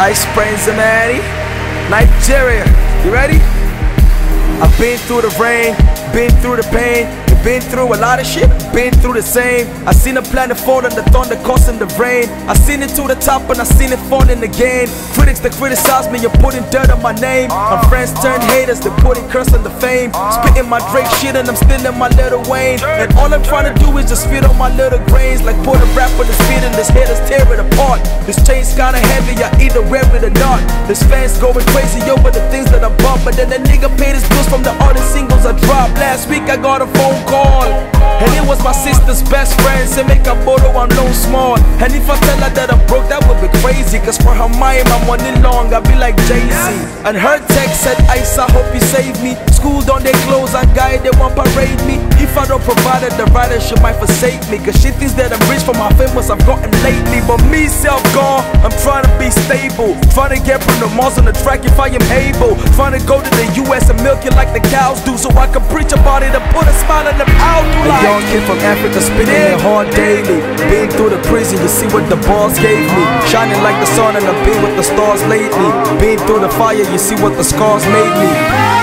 Ice Prince Zamani, Nigeria. You ready? I've been through the rain, been through the pain, been through a lot of shit, been through the same. I seen the planet fall and the thunder causing the rain. I seen it to the top and I seen it falling again. Critics that criticize me, you're putting dirt on my name. My friends turn haters, they're putting curse on the fame. Spitting my Drake shit and I'm still in my Lil Wayne. And all I'm trying to do is just feed on my little grains. Like put a rap on his feet and his haters tear it apart. This chain's kinda heavy, I either wear it or not. This fans going crazy over the things that I bought, but then the nigga paid his bills from the other singles I dropped. Last week I got a phone call, and it was my sister's best friend. Say make a photo, I'm low small. And if I tell her that I'm broke, that would be crazy. Cause for her mind, I'm money long, I be like Jay-Z. And her text said, Ice, I hope you save me. School done they close, and guy they want parade me. If I don't provide it, the writer she might forsake me. Cause she thinks that I'm rich for my famous I've gotten lately. But me self-gone, I'm trying to be stable. Trying to get from the malls on the track if I am able. Trying to go to the US and milk it like the cows do, so I can preach about it and put a smile on them out. A young kid from Africa spitting it hard daily. Been through the prison, you see what the boss gave me. Shining like the sun and I've been with the stars lately. Been through the fire, you see what the scars made me.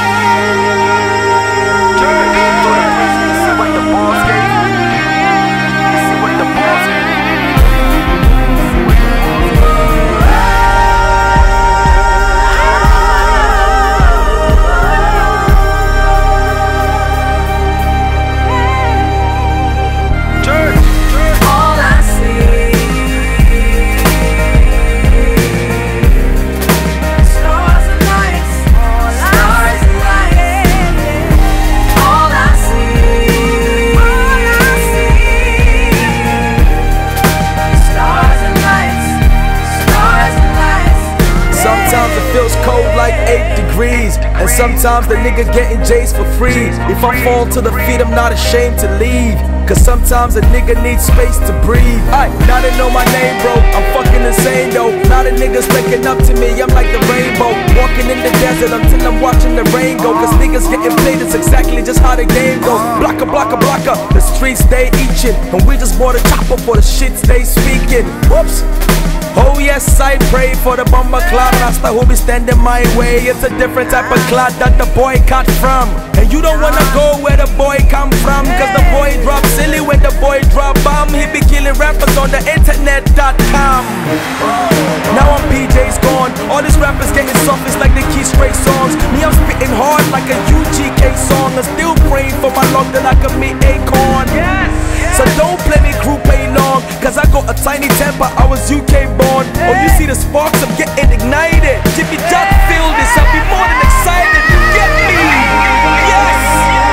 Feels cold like 8 degrees, and sometimes the nigga getting J's for free. If I fall to the feet, I'm not ashamed to leave. Cause sometimes a nigga needs space to breathe. Now they know my name, bro, I'm fucking insane though. Now the niggas looking up to me, I'm like the rainbow. Walking in the desert until I'm watching the rain go. Cause niggas getting played, it's exactly just how the game goes. Blocker, blocker, blocker, the streets they eating. And we just bought a chopper for the shits they speaking. Whoops. Oh yes, I pray for the bomber cloud Rasta who be standing my way. It's a different type of cloud that the boy cut from. And you don't wanna go where the boy come from. Cause the boy drop silly when the boy drop bomb. He be killing rappers on the internet.com. Now I'm PJ's gone. All these rappers getting soft, it's like the Key Straight songs. Me, I'm spitting hard like a UGK song. I'm still praying for my luck that I can meet Akon. So don't play me group A long, cause I got a tiny temper, I was UK born. Oh, you see the sparks, I'm getting ignited. If you just feel this, I'll be more than excited. You get me? Yes!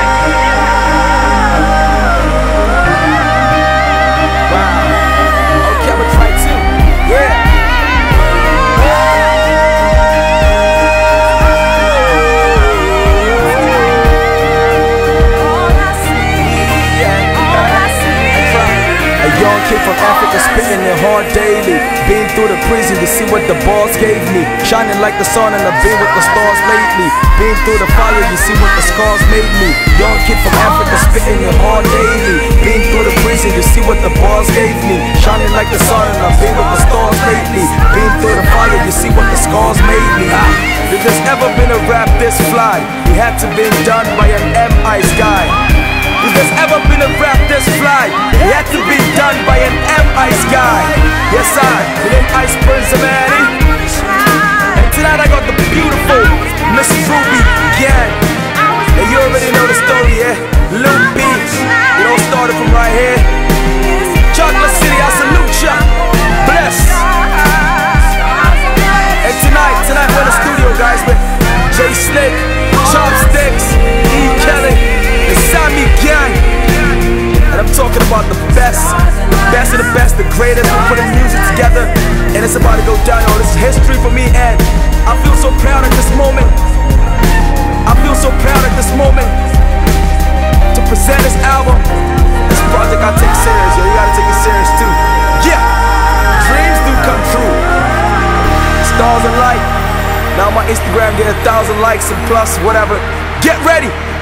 Wow. Okay, I'ma try too. Yeah. Kid from Africa spitting it hard daily. Been through the prison to see what the boss gave me. Shining like the sun and I've been with the stars lately. Been through the fire, you see what the scars made me. Young kid from Africa spitting it hard daily. Been through the prison, you see what the boss gave me. Shining like the sun and I've been with the stars lately. Been through the fire, you see what the scars made me. If there's ever been a rap this fly, it had to been done by an M-Ice guy. If there's ever been a rap this fly, it had to be done by an M-Ice guy. Yes, my name Ice Prince Zamani. And tonight I got the beautiful Miss Ruby Gang. And you already know the story, yeah? Lil B, it all started from right here. Chocolate City, I salute ya. Bless. And tonight we're in the studio, guys, with Jay Slick, Chopsticks, E. Kelly, and Sammy Gang. And I'm talking about the best of the best, the greatest. We're putting music together, and it's about to go down. Oh, this is history for me, and I feel so proud at this moment. I feel so proud at this moment to present this album. This project I take serious, yo. You gotta take it serious too. Yeah, dreams do come true. Stars and light. Now my Instagram get 1,000 likes and plus whatever. Get ready.